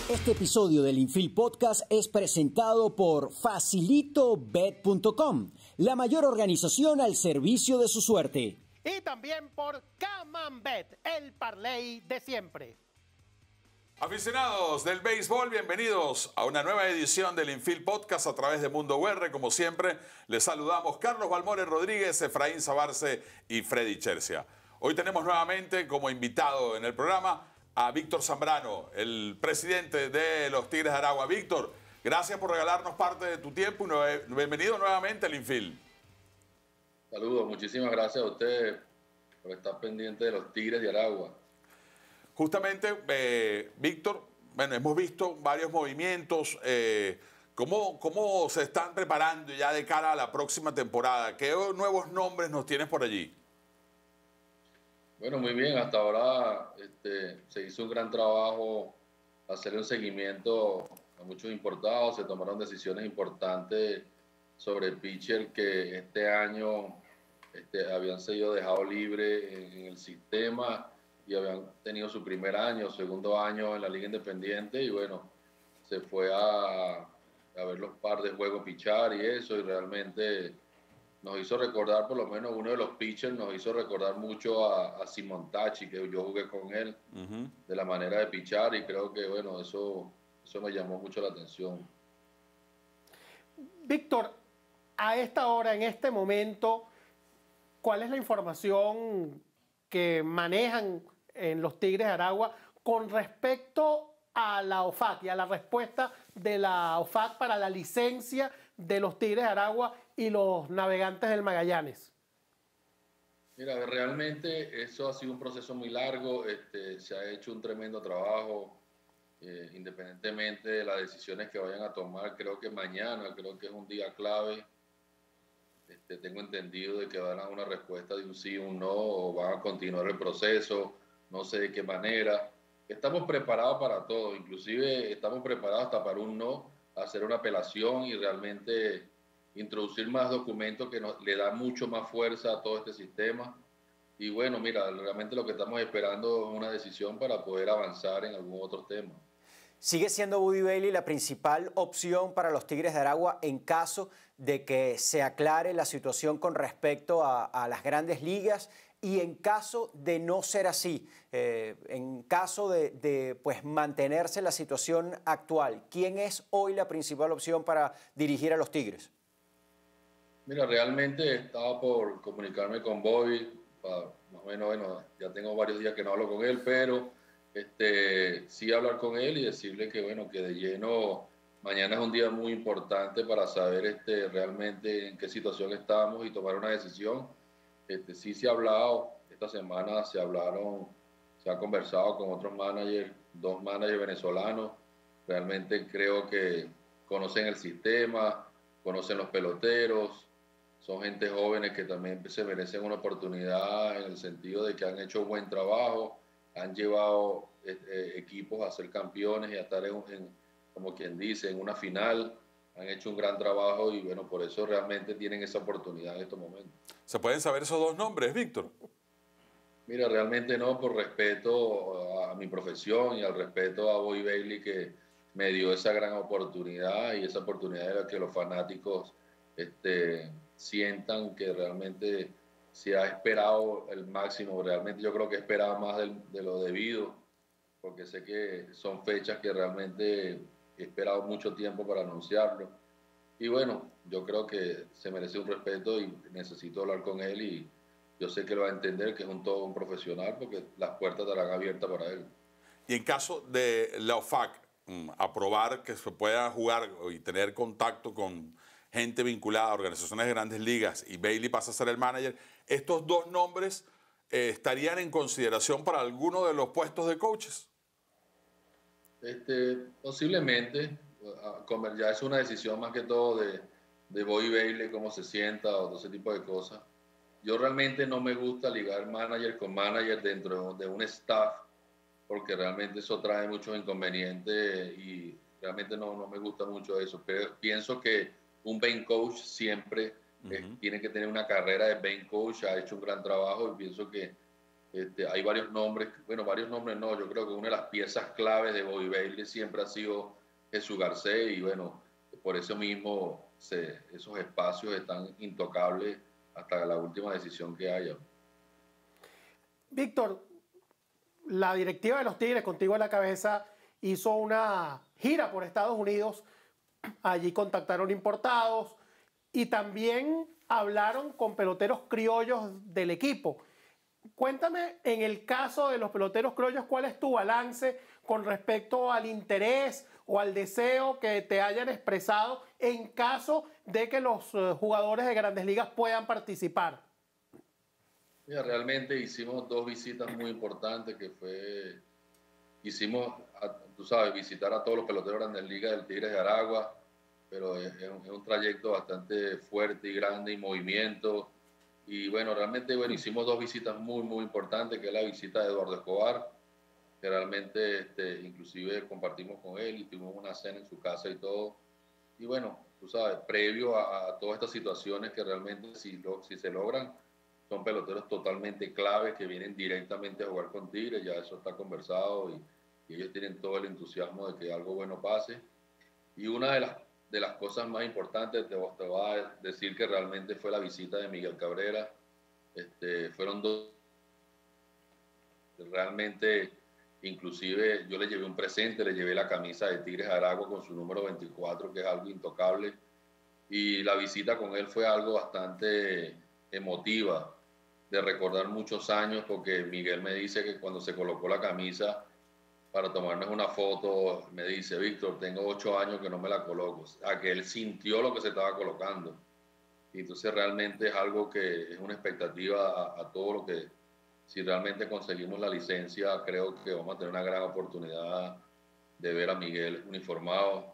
Este episodio del Infield Podcast es presentado por FacilitoBet.com, la mayor organización al servicio de su suerte. Y también por Camambet, el parlay de siempre. Aficionados del béisbol, bienvenidos a una nueva edición del Infield Podcast a través de Mundo UR. Como siempre, les saludamos Carlos Balmores Rodríguez, Efraín Sabarce y Freddy Chercia. Hoy tenemos nuevamente como invitado en el programa a Víctor Zambrano, el presidente de los Tigres de Aragua. Víctor, gracias por regalarnos parte de tu tiempo y bienvenido nuevamente al Infield. Saludos, muchísimas gracias a ustedes por estar pendiente de los Tigres de Aragua. Justamente, Víctor, bueno, hemos visto varios movimientos. ¿Cómo se están preparando ya de cara a la próxima temporada? ¿Qué nuevos nombres nos tienes por allí? Bueno, muy bien. Hasta ahora se hizo un gran trabajo, hacerle un seguimiento a muchos importados. Se tomaron decisiones importantes sobre el pitcher que este año habían sido dejado libre en el sistema y habían tenido su primer año, segundo año en la Liga Independiente, y bueno, se fue a ver los par de juegos pichar y eso, y realmente nos hizo recordar, por lo menos uno de los pitchers nos hizo recordar mucho a Simon Tachi, que yo jugué con él, de la manera de pichar, y creo que bueno, eso me llamó mucho la atención. Víctor, a esta hora, en este momento, ¿cuál es la información que manejan en los Tigres de Aragua con respecto a la OFAC y a la respuesta de la OFAC para la licencia de los Tigres de Aragua y los Navegantes del Magallanes? Mira, realmente eso ha sido un proceso muy largo, se ha hecho un tremendo trabajo, independientemente de las decisiones que vayan a tomar. Creo que mañana, creo que es un día clave. Tengo entendido de que van a dar una respuesta de un sí o un no, o van a continuar el proceso, no sé de qué manera. Estamos preparados para todo, inclusive estamos preparados hasta para un no, hacer una apelación y realmente introducir más documentos que le dan mucho más fuerza a todo este sistema. Y bueno, mira, realmente lo que estamos esperando es una decisión para poder avanzar en algún otro tema. ¿Sigue siendo Buddy Bailey la principal opción para los Tigres de Aragua en caso de que se aclare la situación con respecto a las grandes ligas? Y en caso de no ser así, en caso de pues, mantenerse la situación actual, ¿quién es hoy la principal opción para dirigir a los Tigres? Mira, realmente estaba por comunicarme con Bobby, más o menos, bueno, ya tengo varios días que no hablo con él, pero sí hablar con él y decirle que, bueno, que de lleno mañana es un día muy importante para saber realmente en qué situación estamos y tomar una decisión. Sí se ha hablado, esta semana se ha conversado con otros managers, 2 managers venezolanos. Realmente creo que conocen el sistema, conocen los peloteros, son gente jóvenes que también se merecen una oportunidad en el sentido de que han hecho buen trabajo, han llevado equipos a ser campeones y a estar como quien dice, en una final. Han hecho un gran trabajo y bueno, por eso realmente tienen esa oportunidad en estos momentos. ¿Se pueden saber esos 2 nombres, Víctor? Mira, realmente no, por respeto a mi profesión y al respeto a Buddy Bailey, que me dio esa gran oportunidad, y esa oportunidad era que los fanáticos sientan que realmente se ha esperado el máximo. Realmente yo creo que esperaba más de lo debido, porque sé que son fechas que realmente he esperado mucho tiempo para anunciarlo. Y bueno, yo creo que se merece un respeto y necesito hablar con él, y yo sé que lo va a entender, que es todo un profesional, porque las puertas estarán abiertas para él. Y en caso de la OFAC aprobar que se pueda jugar y tener contacto con gente vinculada a organizaciones de grandes ligas y Bailey pasa a ser el manager, ¿estos 2 nombres estarían en consideración para alguno de los puestos de coaches? Posiblemente, ya es una decisión más que todo de Buddy Bailey, cómo se sienta o todo ese tipo de cosas. Yo realmente no me gusta ligar manager con manager dentro de un staff, porque realmente eso trae muchos inconvenientes y realmente no me gusta mucho eso. Pero pienso que un bench coach siempre tiene que tener una carrera de bench coach, ha hecho un gran trabajo y pienso que Hay varios nombres, bueno, varios nombres no, yo creo que una de las piezas claves de Bobby Bailey siempre ha sido Jesús Garcés y bueno, por eso mismo esos espacios están intocables hasta la última decisión que haya. Víctor, la directiva de los Tigres, contigo a la cabeza, hizo una gira por Estados Unidos. Allí contactaron importados y también hablaron con peloteros criollos del equipo. Cuéntame, en el caso de los peloteros criollos, ¿cuál es tu balance con respecto al interés o al deseo que te hayan expresado en caso de que los jugadores de Grandes Ligas puedan participar? Mira, realmente hicimos 2 visitas muy importantes tú sabes, visitar a todos los peloteros de Grandes Ligas del Tigres de Aragua, pero es un trayecto bastante fuerte y grande y movimiento. Y bueno, realmente hicimos 2 visitas muy, muy importantes, que es la visita de Eduardo Escobar, que realmente inclusive compartimos con él y tuvimos una cena en su casa y todo. Y bueno, tú sabes, previo a todas estas situaciones que realmente si se logran, son peloteros totalmente claves que vienen directamente a jugar con Tigres, ya eso está conversado y ellos tienen todo el entusiasmo de que algo bueno pase. Y una de las cosas más importantes, te voy a decir que realmente fue la visita de Miguel Cabrera. Fueron 2, realmente, inclusive yo le llevé un presente, le llevé la camisa de Tigres de Aragua con su número 24, que es algo intocable. Y la visita con él fue algo bastante emotiva, de recordar muchos años, porque Miguel me dice que cuando se colocó la camisa para tomarnos una foto, me dice: Víctor, tengo 8 años que no me la coloco. A que él sintió lo que se estaba colocando. Y entonces realmente es algo que es una expectativa a todo lo que, si realmente conseguimos la licencia, creo que vamos a tener una gran oportunidad de ver a Miguel uniformado.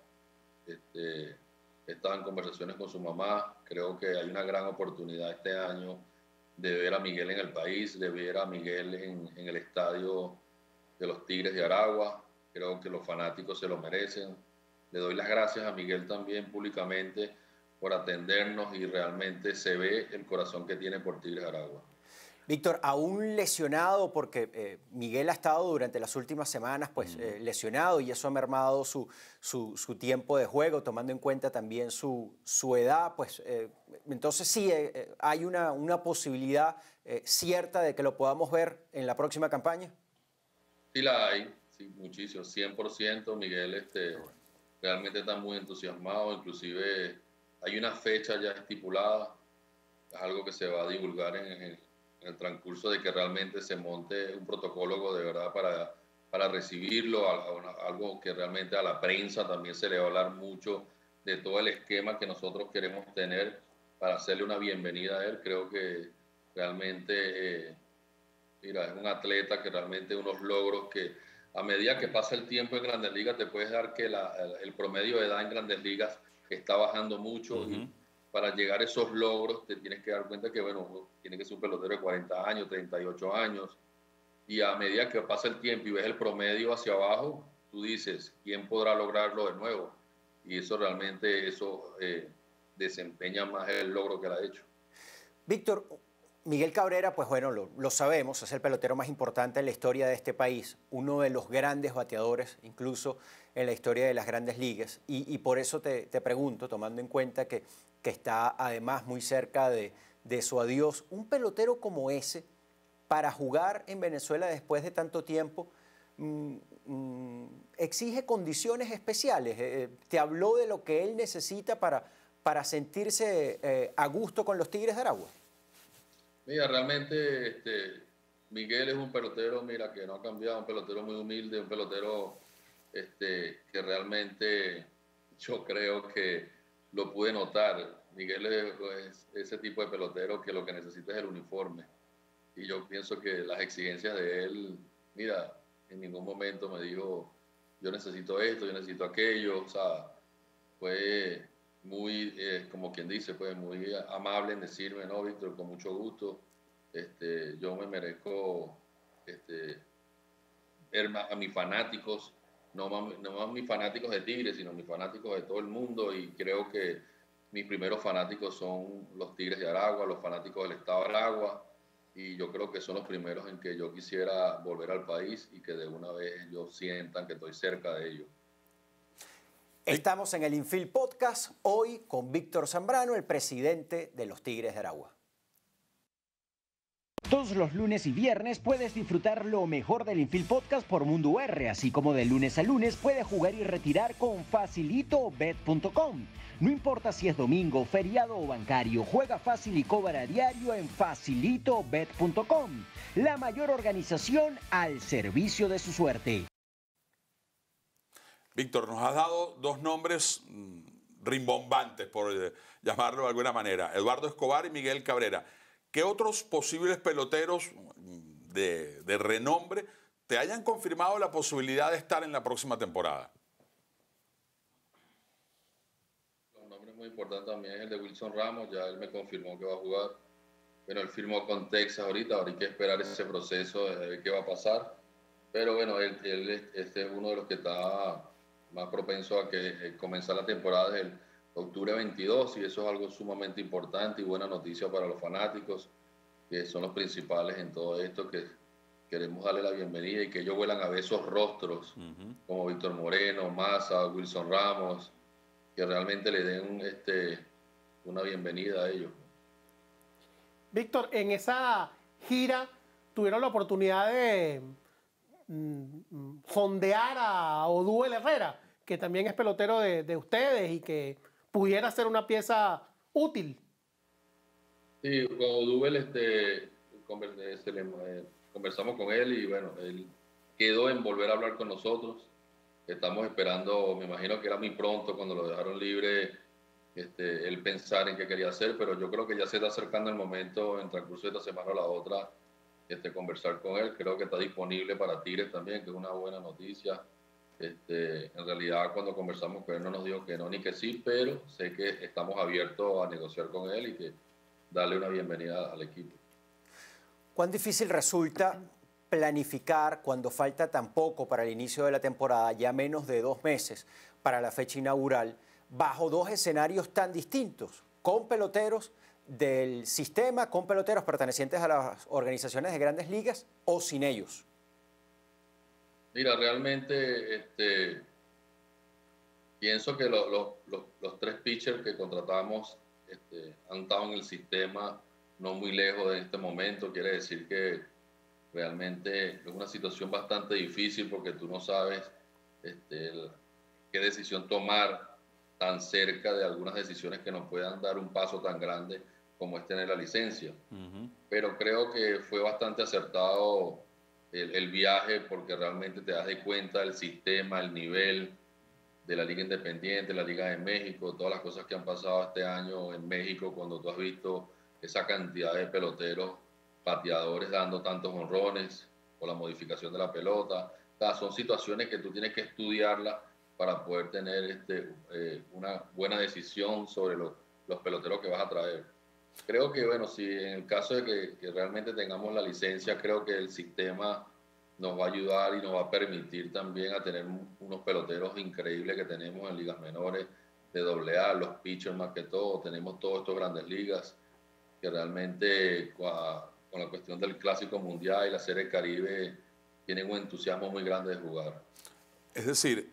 Estaba en conversaciones con su mamá, creo que hay una gran oportunidad este año de ver a Miguel en el país, de ver a Miguel en el estadio de los Tigres de Aragua. Creo que los fanáticos se lo merecen. Le doy las gracias a Miguel también públicamente por atendernos y realmente se ve el corazón que tiene por Tigres de Aragua. Víctor, aún lesionado, porque Miguel ha estado durante las últimas semanas lesionado y eso ha mermado su tiempo de juego, tomando en cuenta también su edad, entonces sí, hay una posibilidad cierta de que lo podamos ver en la próxima campaña. Sí la hay, sí, muchísimo, 100%. Miguel realmente está muy entusiasmado, inclusive hay una fecha ya estipulada, es algo que se va a divulgar en el transcurso de que realmente se monte un protocolo de verdad para recibirlo, algo que realmente a la prensa también se le va a hablar mucho de todo el esquema que nosotros queremos tener para hacerle una bienvenida a él. Creo que realmente, mira, es un atleta que realmente unos logros que a medida que pasa el tiempo en Grandes Ligas te puedes dar que el promedio de edad en Grandes Ligas está bajando mucho y para llegar a esos logros te tienes que dar cuenta que, bueno, tiene que ser un pelotero de 40 años, 38 años, y a medida que pasa el tiempo y ves el promedio hacia abajo, tú dices, ¿quién podrá lograrlo de nuevo? Y eso realmente, desempeña más el logro que él ha hecho. Víctor, Miguel Cabrera, pues bueno, lo sabemos, es el pelotero más importante en la historia de este país, uno de los grandes bateadores, incluso en la historia de las Grandes Ligas, y por eso te pregunto, tomando en cuenta que está además muy cerca de su adiós, un pelotero como ese, para jugar en Venezuela después de tanto tiempo, exige condiciones especiales. Te habló de lo que él necesita para sentirse a gusto con los Tigres de Aragua. Mira, realmente Miguel es un pelotero, mira, que no ha cambiado, un pelotero muy humilde, un pelotero que realmente yo creo que lo pude notar. Miguel es ese tipo de pelotero que lo que necesita es el uniforme. Y yo pienso que las exigencias de él, mira, en ningún momento me dijo, yo necesito esto, yo necesito aquello. O sea, fue muy, como quien dice, pues muy amable en decirme: no, Víctor, con mucho gusto, yo me merezco ver a mis fanáticos, no más mis fanáticos de Tigres, sino mis fanáticos de todo el mundo, y creo que mis primeros fanáticos son los Tigres de Aragua, los fanáticos del estado de Aragua, y yo creo que son los primeros en que yo quisiera volver al país y que de una vez ellos sientan que estoy cerca de ellos. Estamos en el Infield Podcast, hoy con Víctor Zambrano, el presidente de los Tigres de Aragua. Todos los lunes y viernes puedes disfrutar lo mejor del Infield Podcast por Mundo R, así como de lunes a lunes puedes jugar y retirar con facilitobet.com. No importa si es domingo, feriado o bancario, juega fácil y cobra a diario en facilitobet.com. La mayor organización al servicio de su suerte. Víctor, nos has dado dos nombres rimbombantes, por llamarlo de alguna manera, Eduardo Escobar y Miguel Cabrera. ¿Qué otros posibles peloteros de renombre te hayan confirmado la posibilidad de estar en la próxima temporada? Un nombre muy importante también es el de Wilson Ramos, ya él me confirmó que va a jugar. Bueno, él firmó con Texas ahora hay que esperar ese proceso de ver qué va a pasar. Pero bueno, este es uno de los que está más propenso a que comenzar la temporada desde el octubre 22 y eso es algo sumamente importante y buena noticia para los fanáticos, que son los principales en todo esto, que queremos darle la bienvenida y que ellos vuelan a ver esos rostros como Víctor Moreno, Massa, Wilson Ramos, que realmente le den una bienvenida a ellos. Víctor, en esa gira tuvieron la oportunidad de sondear a Oduel Herrera, que también es pelotero de ustedes y que pudiera ser una pieza útil. Sí, con Oduel conversamos con él y bueno, él quedó en volver a hablar con nosotros. Estamos esperando, me imagino que era muy pronto cuando lo dejaron libre, él pensar en qué quería hacer, pero yo creo que ya se está acercando el momento en transcurso de esta semana o la otra, conversar con él. Creo que está disponible para Tigres también, que es una buena noticia. En realidad cuando conversamos con él no nos dijo que no ni que sí, pero sé que estamos abiertos a negociar con él y que darle una bienvenida al equipo. ¿Cuán difícil resulta planificar cuando falta tan poco para el inicio de la temporada, ya menos de 2 meses para la fecha inaugural, bajo dos escenarios tan distintos, con peloteros del sistema, con peloteros pertenecientes a las organizaciones de grandes ligas o sin ellos? Mira, realmente pienso que los 3 pitchers que contratamos han estado en el sistema no muy lejos de este momento. Quiere decir que realmente es una situación bastante difícil porque tú no sabes qué decisión tomar tan cerca de algunas decisiones que nos puedan dar un paso tan grande como es tener la licencia. Pero creo que fue bastante acertado el viaje porque realmente te das de cuenta del sistema, el nivel de la Liga Independiente, la Liga de México, todas las cosas que han pasado este año en México cuando tú has visto esa cantidad de peloteros, bateadores dando tantos honrones o la modificación de la pelota. O sea, son situaciones que tú tienes que estudiarlas para poder tener una buena decisión sobre los peloteros que vas a traer. Creo que, bueno, si en el caso de que realmente tengamos la licencia, creo que el sistema nos va a ayudar y nos va a permitir también a tener unos peloteros increíbles que tenemos en ligas menores de AA, los pitchers más que todo. Tenemos todos estos grandes ligas que realmente con la cuestión del Clásico Mundial y la Serie Caribe tienen un entusiasmo muy grande de jugar. Es decir,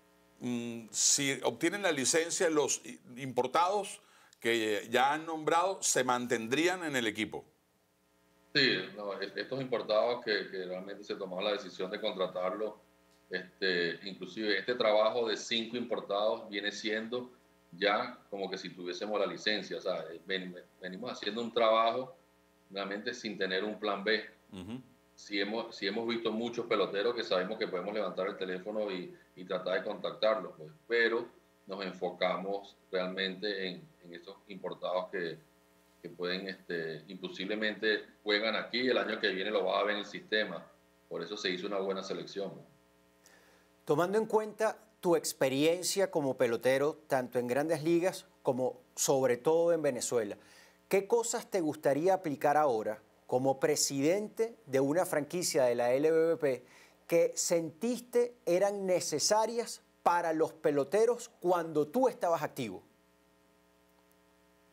si obtienen la licencia, los importados que ya han nombrado se mantendrían en el equipo. Sí, no, estos importados que realmente se tomó la decisión de contratarlo, inclusive este trabajo de 5 importados viene siendo ya como que si tuviésemos la licencia. O sea, venimos haciendo un trabajo realmente sin tener un plan B. Si hemos visto muchos peloteros que sabemos que podemos levantar el teléfono y tratar de contactarlos, pues, pero nos enfocamos realmente en estos importados que pueden, imposiblemente juegan aquí y el año que viene lo vas a ver en el sistema. Por eso se hizo una buena selección. Tomando en cuenta tu experiencia como pelotero, tanto en grandes ligas como sobre todo en Venezuela, ¿qué cosas te gustaría aplicar ahora como presidente de una franquicia de la LVP que sentiste eran necesarias para los peloteros cuando tú estabas activo?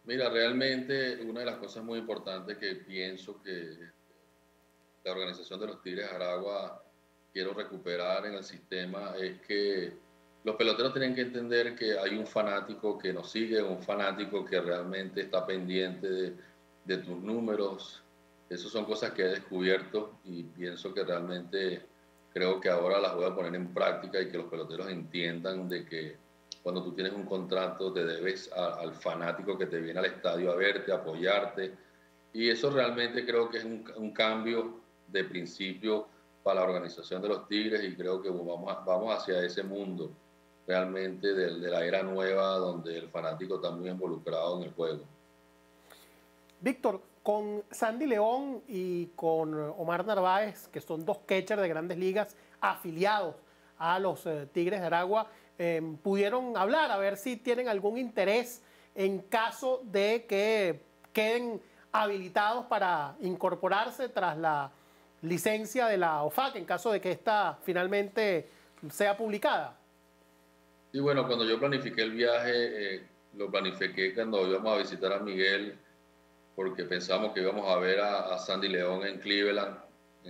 Mira, realmente una de las cosas muy importantes que pienso que la organización de los Tigres de Aragua quiero recuperar en el sistema es que los peloteros tienen que entender que hay un fanático que nos sigue, un fanático que realmente está pendiente de tus números. Esas son cosas que he descubierto y pienso que realmente creo que ahora las voy a poner en práctica y que los peloteros entiendan de que cuando tú tienes un contrato te debes al fanático que te viene al estadio a verte, a apoyarte. Y eso realmente creo que es un cambio de principio para la organización de los Tigres y creo que vamos hacia ese mundo realmente de la era nueva donde el fanático está muy involucrado en el juego. Víctor, con Sandy León y con Omar Narváez, que son dos catchers de Grandes Ligas afiliados a los Tigres de Aragua, pudieron hablar a ver si tienen algún interés en caso de que queden habilitados para incorporarse tras la licencia de la OFAC, en caso de que esta finalmente sea publicada. Y bueno, cuando yo planifiqué el viaje, lo planifiqué cuando íbamos a visitar a Miguel, porque pensamos que íbamos a ver a Sandy León en Cleveland,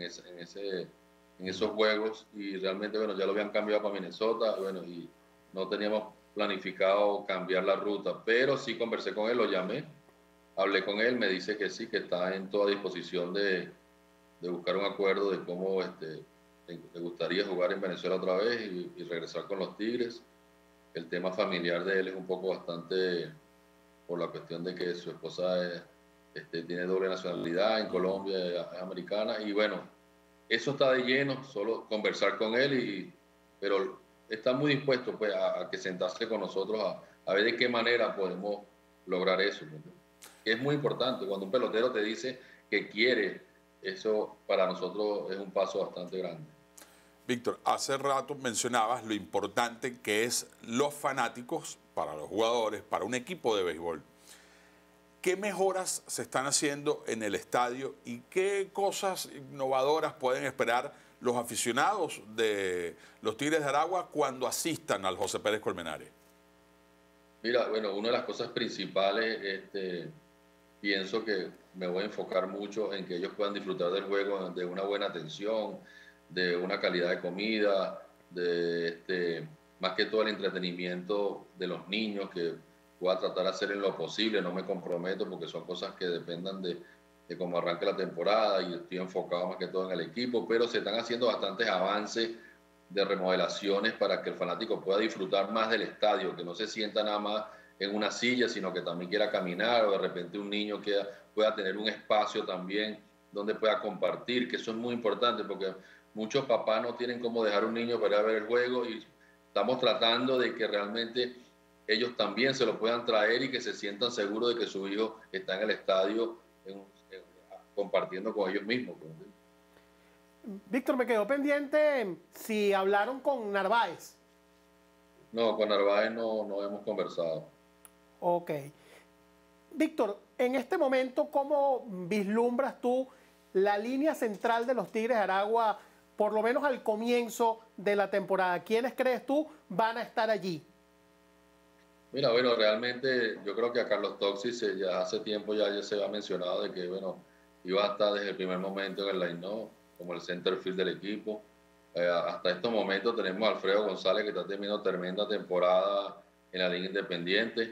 en esos juegos, y realmente, bueno, ya lo habían cambiado para Minnesota, bueno, y no teníamos planificado cambiar la ruta, pero sí conversé con él, lo llamé, hablé con él, me dice que sí, que está en toda disposición de buscar un acuerdo de cómo le gustaría jugar en Venezuela otra vez y regresar con los Tigres. El tema familiar de él es un poco bastante por la cuestión de que su esposa tiene doble nacionalidad en Colombia, es americana, y bueno, eso está de lleno, solo conversar con él, pero está muy dispuesto pues, a que sentarse con nosotros a ver de qué manera podemos lograr eso. Que es muy importante, cuando un pelotero te dice que quiere, eso para nosotros es un paso bastante grande. Víctor, hace rato mencionabas lo importante que es los fanáticos para los jugadores, para un equipo de béisbol. ¿Qué mejoras se están haciendo en el estadio y qué cosas innovadoras pueden esperar los aficionados de los Tigres de Aragua cuando asistan al José Pérez Colmenares? Mira, bueno, una de las cosas principales, pienso que me voy a enfocar mucho en que ellos puedan disfrutar del juego, de una buena atención, de una calidad de comida, más que todo el entretenimiento de los niños, que voy a tratar de hacer en lo posible, no me comprometo porque son cosas que dependan de cómo arranque la temporada y estoy enfocado más que todo en el equipo, pero se están haciendo bastantes avances de remodelaciones para que el fanático pueda disfrutar más del estadio, que no se sienta nada más en una silla, sino que también quiera caminar o de repente un niño que pueda tener un espacio también donde pueda compartir, que eso es muy importante porque muchos papás no tienen cómo dejar un niño para ir a ver el juego y estamos tratando de que realmente ellos también se lo puedan traer y que se sientan seguros de que su hijo está en el estadio compartiendo con ellos mismos. Víctor, me quedó pendiente si hablaron con Narváez. No, con Narváez no hemos conversado. Ok. Víctor, en este momento, ¿cómo vislumbras tú la línea central de los Tigres de Aragua, por lo menos al comienzo de la temporada? ¿Quiénes crees tú van a estar allí? Mira, bueno, realmente yo creo que a Carlos Toxis ya hace tiempo ya se ha mencionado de que, bueno, iba a estar desde el primer momento en el line-up, como el center field del equipo. Hasta estos momentos tenemos a Alfredo González, que está teniendo tremenda temporada en la Liga Independiente.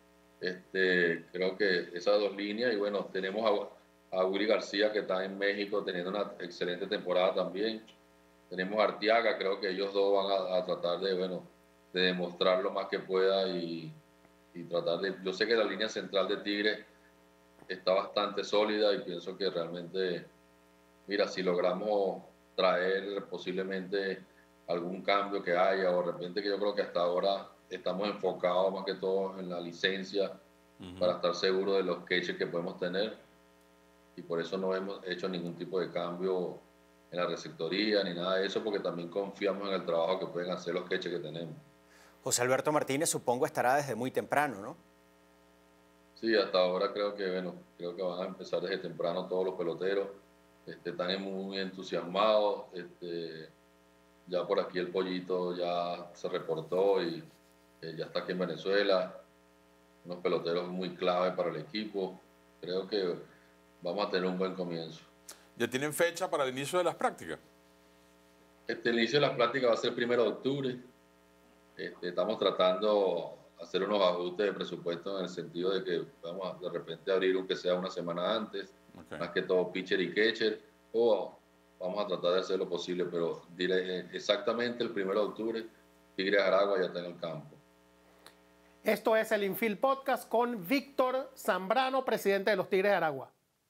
Creo que esas dos líneas, y bueno, tenemos a Willy García, que está en México teniendo una excelente temporada también. Tenemos a Arteaga, creo que ellos dos van a tratar de demostrar lo más que pueda y tratar de... Yo sé que la línea central de Tigres está bastante sólida y pienso que realmente, mira, si logramos traer posiblemente algún cambio que haya, o de repente, que yo creo que hasta ahora estamos enfocados más que todo en la licencia para estar seguros de los catches que podemos tener, y por eso no hemos hecho ningún tipo de cambio en la receptoría ni nada de eso, porque también confiamos en el trabajo que pueden hacer los catches que tenemos. José Alberto Martínez, supongo, estará desde muy temprano, ¿no? Sí, hasta ahora creo que van a empezar desde temprano todos los peloteros. Están muy entusiasmados. Ya por aquí el Pollito ya se reportó y ya está aquí en Venezuela. unos peloteros muy clave para el equipo. Creo que vamos a tener un buen comienzo. ¿Ya tienen fecha para el inicio de las prácticas? El inicio de las prácticas va a ser el 1 de octubre. Estamos tratando de hacer unos ajustes de presupuesto en el sentido de que vamos a de repente abrir aunque sea una semana antes, más que todo pitcher y catcher, o vamos a tratar de hacer lo posible, pero diré exactamente el 1 de octubre, Tigres Aragua ya está en el campo. Esto es el Infield Podcast con Víctor Zambrano, presidente de los Tigres de Aragua.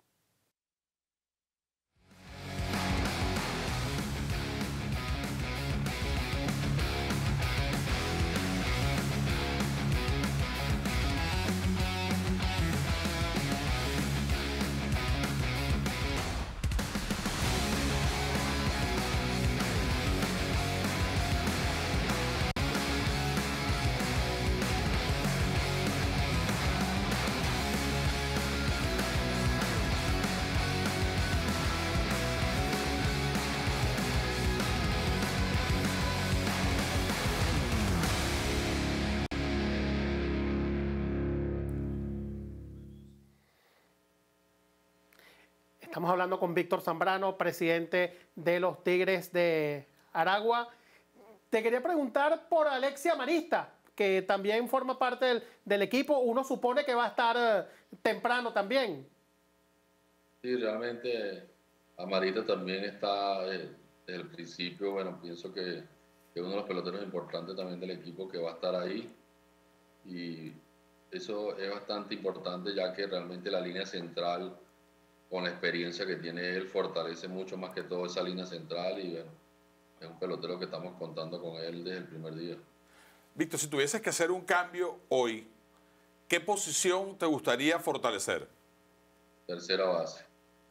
Estamos hablando con Víctor Zambrano, presidente de los Tigres de Aragua. Te quería preguntar por Alexia Marista, que también forma parte del equipo. Uno supone que va a estar temprano también. Sí, realmente Amarita también está desde el principio. Bueno, pienso que es uno de los peloteros importantes también del equipo que va a estar ahí. Y eso es bastante importante, ya que realmente la línea central, con la experiencia que tiene él, fortalece mucho más que todo esa línea central. Y bueno, es un pelotero que estamos contando con él desde el primer día. Víctor, si tuvieses que hacer un cambio hoy, ¿qué posición te gustaría fortalecer? Tercera base.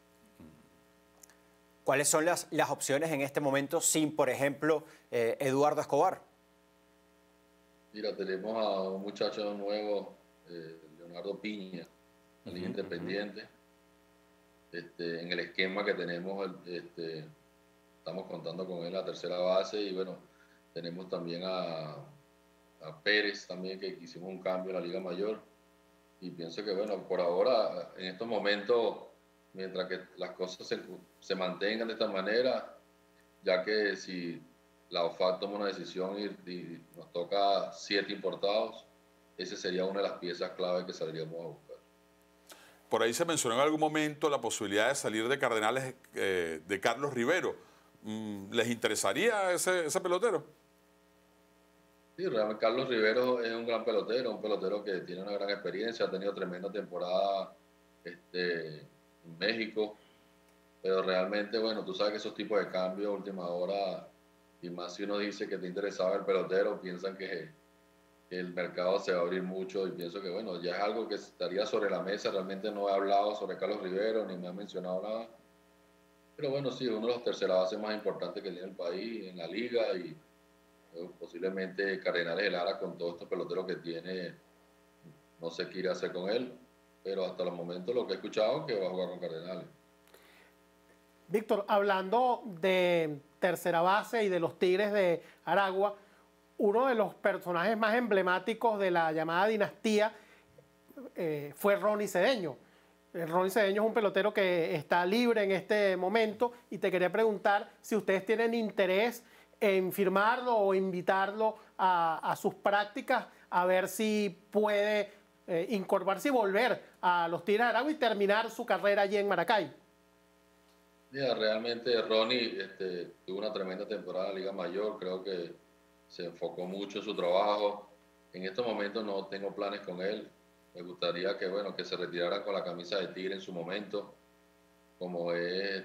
¿Cuáles son las opciones en este momento sin, por ejemplo, Eduardo Escobar? Mira, tenemos a un muchacho nuevo, Leonardo Piña, la Liga Independiente. En el esquema que tenemos, estamos contando con él a tercera base. Y bueno, tenemos también a Pérez también, que hicimos un cambio en la Liga Mayor. Y pienso que bueno, por ahora, en estos momentos, mientras que las cosas se mantengan de esta manera, ya que si la OFAC toma una decisión y nos toca 7 importados, esa sería una de las piezas clave que saldríamos a buscar. Por ahí se mencionó en algún momento la posibilidad de salir de Cardenales de Carlos Rivero. ¿Les interesaría ese pelotero? Sí, realmente Carlos Rivero es un gran pelotero, un pelotero que tiene una gran experiencia, ha tenido tremenda temporada en México, pero realmente, bueno, tú sabes que esos tipos de cambios a última hora, y más si uno dice que te interesaba el pelotero, piensan que el mercado se va a abrir mucho, y pienso que bueno, ya es algo que estaría sobre la mesa. Realmente no he hablado sobre Carlos Rivero, ni me ha mencionado nada, pero bueno, sí, uno de los tercera bases más importantes que tiene el país en la liga, y posiblemente Cardenales de Lara, con todos estos peloteros que tiene, no sé qué irá a hacer con él, pero hasta el momento lo que he escuchado es que va a jugar con Cardenales. Víctor, hablando de tercera base y de los Tigres de Aragua, uno de los personajes más emblemáticos de la llamada dinastía fue Ronnie Cedeño. Ronnie Cedeño es un pelotero que está libre en este momento, y te quería preguntar si ustedes tienen interés en firmarlo o invitarlo a sus prácticas, a ver si puede incorporarse y volver a los Tigres de Aragua y terminar su carrera allí en Maracay. Mira, realmente Ronnie tuvo una tremenda temporada en la Liga Mayor. Creo que se enfocó mucho en su trabajo. En estos momentos no tengo planes con él. Me gustaría que, bueno, que se retirara con la camisa de Tigre en su momento, como es,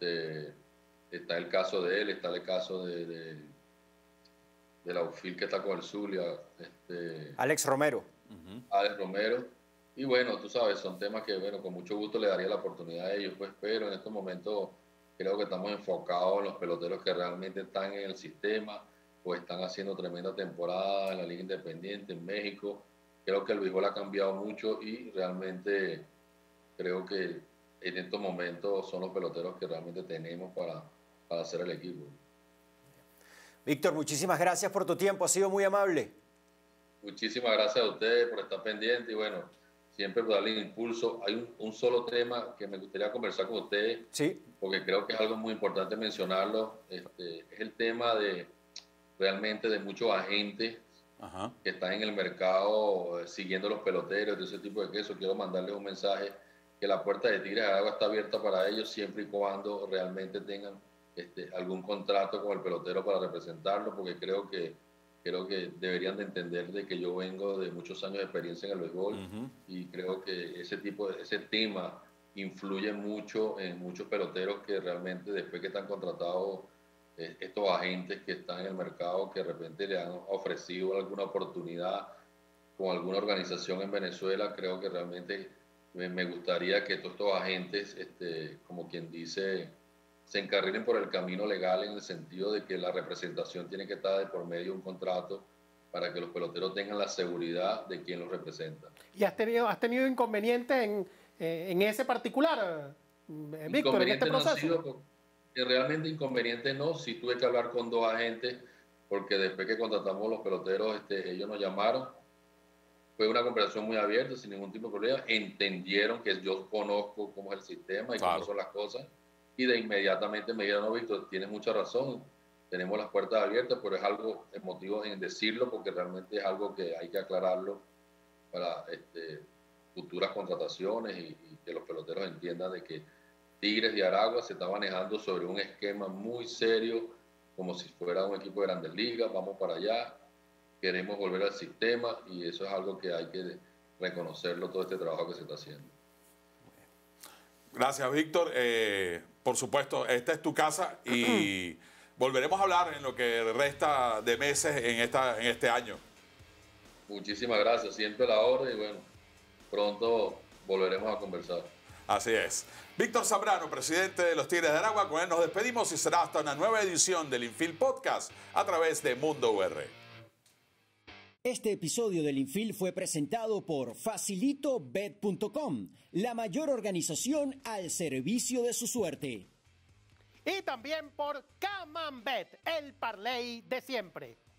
está el caso de él, está el caso de la UFIL que está con el Zulia, Alex Romero. Alex Romero. Y bueno, tú sabes, son temas que, bueno, con mucho gusto le daría la oportunidad a ellos, pues, pero en estos momentos creo que estamos enfocados en los peloteros que realmente están en el sistema o están haciendo tremenda temporada en la Liga Independiente, en México. Creo que el béisbol ha cambiado mucho, y realmente creo que en estos momentos son los peloteros que realmente tenemos para hacer el equipo. Víctor, muchísimas gracias por tu tiempo, ha sido muy amable. Muchísimas gracias a ustedes por estar pendientes y bueno, siempre por darle impulso. Hay un solo tema que me gustaría conversar con ustedes, Sí. porque creo que es algo muy importante mencionarlo. Es el tema de realmente de muchos agentes que están en el mercado siguiendo los peloteros, de ese tipo de cosas. Quiero mandarles un mensaje que la puerta de Tigres de Aragua está abierta para ellos siempre y cuando realmente tengan algún contrato con el pelotero para representarlo, porque creo que deberían de entender de que yo vengo de muchos años de experiencia en el béisbol y creo que ese tema influye mucho en muchos peloteros que realmente después que están contratados estos agentes que están en el mercado, que de repente le han ofrecido alguna oportunidad con alguna organización en Venezuela, creo que realmente me gustaría que todos estos agentes, como quien dice, se encarrilen por el camino legal en el sentido de que la representación tiene que estar de por medio de un contrato para que los peloteros tengan la seguridad de quien los representa. ¿Y has tenido inconvenientes en ese particular, Víctor, en este proceso? Realmente inconvenientes no. Sí tuve que hablar con dos agentes porque después que contratamos los peloteros, ellos nos llamaron. Fue una conversación muy abierta, sin ningún tipo de problema. Entendieron que yo conozco cómo es el sistema y cómo son las cosas. Y de inmediatamente me dijeron, no, Víctor, tienes mucha razón, tenemos las puertas abiertas, pero es algo emotivo en decirlo porque realmente es algo que hay que aclararlo para futuras contrataciones y que los peloteros entiendan de que Tigres de Aragua se está manejando sobre un esquema muy serio, como si fuera un equipo de Grandes Ligas, vamos para allá, queremos volver al sistema y eso es algo que hay que reconocerlo, todo este trabajo que se está haciendo. Gracias, Víctor. Por supuesto, esta es tu casa y volveremos a hablar en lo que resta de meses en este año. Muchísimas gracias, siempre a la orden y bueno, pronto volveremos a conversar. Así es. Víctor Zambrano, presidente de los Tigres de Aragua, con él nos despedimos y será hasta una nueva edición del Infield Podcast a través de Mundo UR. Este episodio del Infield fue presentado por FacilitoBet.com, la mayor organización al servicio de su suerte. Y también por Camambet, el parlay de siempre.